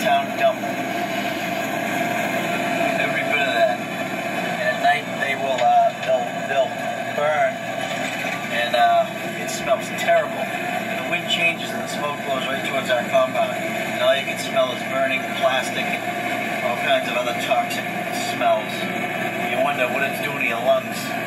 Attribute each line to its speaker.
Speaker 1: town dump. Every bit of that. And at night they'll burn, and it smells terrible. The wind changes and the smoke blows right towards our compound, and all you can smell is burning plastic and all kinds of other toxic smells. You wonder what it's doing to your lungs.